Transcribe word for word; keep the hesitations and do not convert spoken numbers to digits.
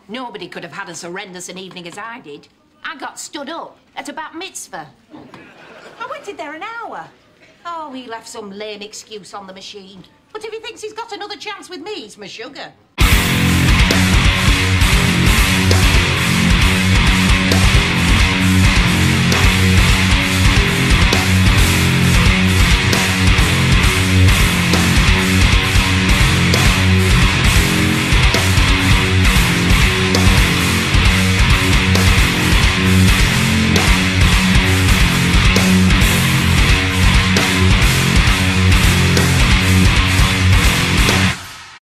Nobody could have had as horrendous an evening as I did. I got stood up at a bat mitzvah. I waited there an hour. Oh, he left some lame excuse on the machine. But if he thinks he's got another chance with me, he's Meshuggah.